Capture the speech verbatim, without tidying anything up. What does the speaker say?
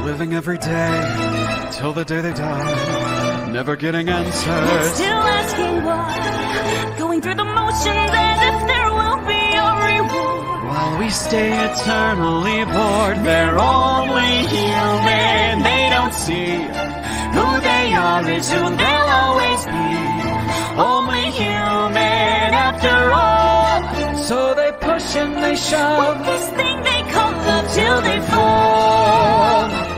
living every day till the day they die, never getting answers. Still asking why, going through the motions as if there will be a reward. While we stay eternally bored, they're only human. They don't see who they are is who they'll always be. Only human after all. So they push and they shove this thing they call love till they fall.